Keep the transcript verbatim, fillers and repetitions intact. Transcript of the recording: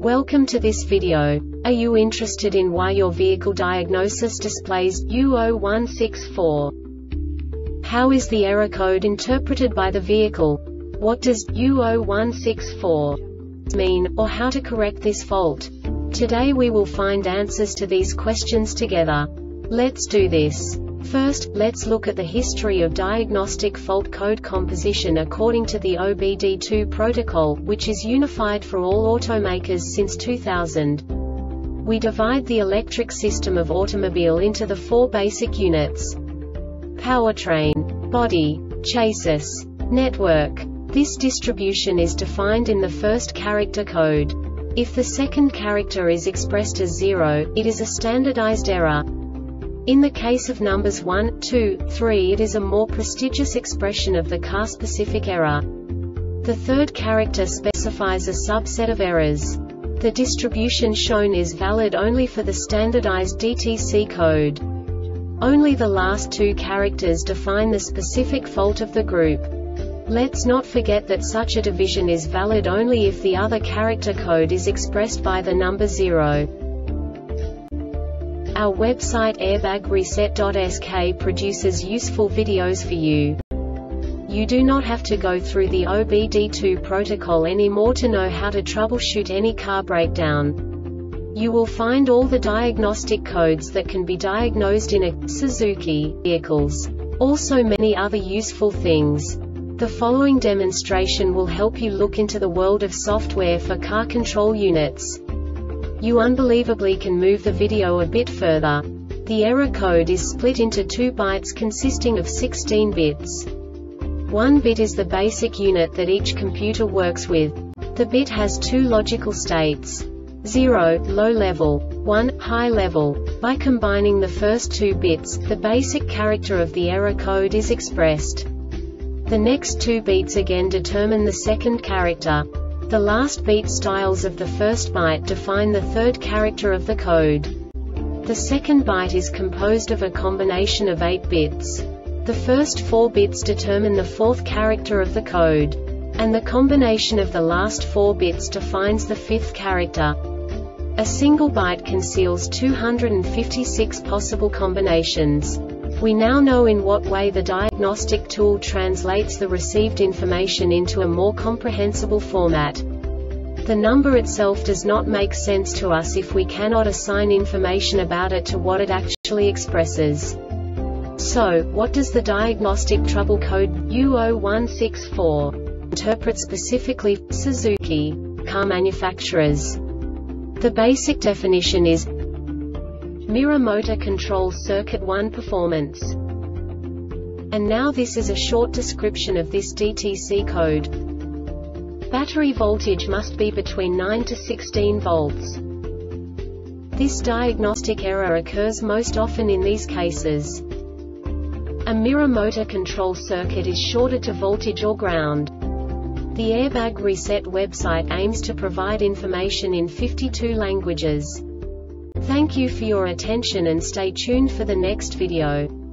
Welcome to this video. Are you interested in why your vehicle diagnosis displays U zero one six four? How is the error code interpreted by the vehicle? What does U zero one six four mean, or how to correct this fault? Today we will find answers to these questions together. Let's do this. First, let's look at the history of diagnostic fault code composition according to the O B D two protocol, which is unified for all automakers since two thousand. We divide the electric system of automobile into the four basic units: powertrain, body, chassis, network. This distribution is defined in the first character code. If the second character is expressed as zero, it is a standardized error. In the case of numbers one, two, three, it is a more prestigious expression of the car-specific error. The third character specifies a subset of errors. The distribution shown is valid only for the standardized D T C code. Only the last two characters define the specific fault of the group. Let's not forget that such a division is valid only if the other character code is expressed by the number zero. Our website airbag reset dot S K produces useful videos for you. You do not have to go through the O B D two protocol anymore to know how to troubleshoot any car breakdown. You will find all the diagnostic codes that can be diagnosed in a Suzuki vehicles. Also many other useful things. The following demonstration will help you look into the world of software for car control units. You unbelievably can move the video a bit further. The error code is split into two bytes consisting of sixteen bits. One bit is the basic unit that each computer works with. The bit has two logical states: zero, low level, one, high level. By combining the first two bits, the basic character of the error code is expressed. The next two bits again determine the second character. The last beat styles of the first byte define the third character of the code. The second byte is composed of a combination of eight bits. The first four bits determine the fourth character of the code. And the combination of the last four bits defines the fifth character. A single byte conceals two hundred fifty-six possible combinations. We now know in what way the diagnostic tool translates the received information into a more comprehensible format. The number itself does not make sense to us if we cannot assign information about it to what it actually expresses. So, what does the diagnostic trouble code U zero one six four interpret specifically for Suzuki car manufacturers? The basic definition is Mirror Motor Control Circuit one Performance. And now this is a short description of this D T C code. Battery voltage must be between nine to sixteen volts. This diagnostic error occurs most often in these cases. A mirror motor control circuit is shorted to voltage or ground. The Airbag Reset website aims to provide information in fifty-two languages. Thank you for your attention and stay tuned for the next video.